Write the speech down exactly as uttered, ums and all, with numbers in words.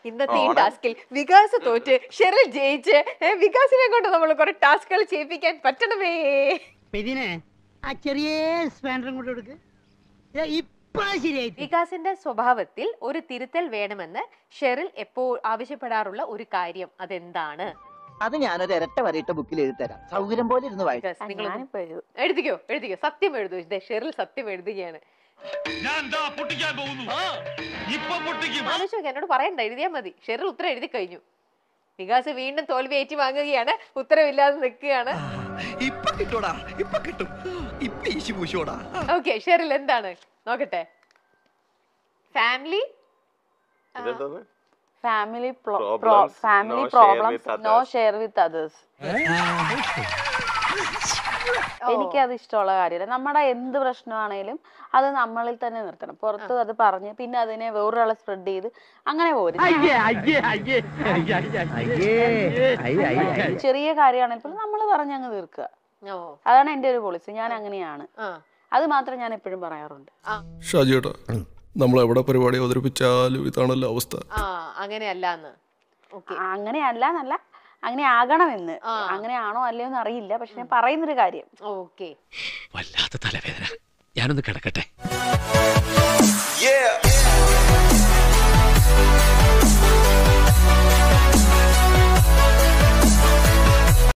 ഇന്നത്തെ ഈ ടാസ്കിൽ വികാസ് തോറ്റ് ഷെറിൽ ജയിച്ച് വികാസിനെ കൊണ്ട് നമ്മൾ കുറെ ടാസ്കുകൾ ചെയ്യിപ്പിക്കാൻ പറ്റണമേ. ആ ചെറിയ സ്പാൻഡറും കൂടെ എടുക്ക്. വികാസിന്റെ സ്വഭാവത്തിൽ ഒരു തിരുത്തൽ വേണമെന്ന് ഷെറിൽ എപ്പോൾ ആവശ്യപ്പെടാറുള്ള ഒരു കാര്യം അതെന്താണ്? അത് ഞാനൊരു ഇരട്ട വരയിട്ട ബുക്കിൽ എഴുതി തരാം. സൗകര്യം പോലെ ഇരുന്ന് വായിക്കും. എഴുതിക്കോ എഴുതിക്കോ സത്യം എഴുതൂ. ഷെറിൽ സത്യം എഴുതുകയാണ്. ആലോചിച്ച് എന്നോട് പറയണ്ട, എഴുതിയാ മതി. ഷെറിൽ ഉത്തരം എഴുതി കഴിഞ്ഞു. വികാസ് വീണ്ടും തോൽവി ഏറ്റി വാങ്ങുകയാണ്. ഉത്തരവില്ലാതെ നിൽക്കുകയാണ്. ഓക്കെ ഷെറിൽ എന്താണ് നോക്കട്ടെ? Family family family problems no share with others. എനിക്കത് ഇഷ്ടമുള്ള കാര്യമില്ല. നമ്മുടെ എന്ത് പ്രശ്നമാണേലും അത് നമ്മളിൽ തന്നെ നിർത്തണം. പുറത്ത് അത് പറഞ്ഞ് പിന്നെ അതിനെ വേറൊരാളെ സ്പ്രെഡ് ചെയ്ത് അങ്ങനെ പോരും. ചെറിയ കാര്യമാണെങ്കിൽ നമ്മൾ പറഞ്ഞങ്ങ് തീർക്കുക. അതാണ് എന്റെ ഒരു പോളിസി. ഞാൻ അങ്ങനെയാണ്. അത് മാത്രം ഞാൻ എപ്പോഴും പറയാറുണ്ട്. ഷാജിയേട്ടാ, നമ്മൾ എവിടെ പരിപാടി അവതരിപ്പിച്ചാലും ഇതാണല്ലോ അവസ്ഥ. അങ്ങനെയല്ല അങ്ങനെയല്ല എന്നല്ല, അങ്ങനെ ആകണമെന്ന്. അങ്ങനെയാണോ അല്ലയോ എന്ന് അറിയില്ല, പക്ഷെ ഞാൻ പറയുന്നൊരു കാര്യം. ഓക്കെ. വല്ലാത്ത തലവേദന, ഞാനൊന്ന് കിടക്കട്ടെ.